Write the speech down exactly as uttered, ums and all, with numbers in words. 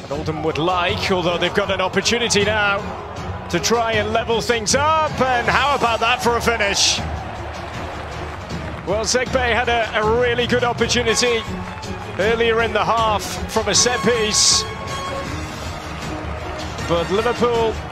Oldham would like, although they've got an opportunity now to try and level things up. And how about that for a finish? Well, Zegbe had a, a really good opportunity earlier in the half from a set piece, but Liverpool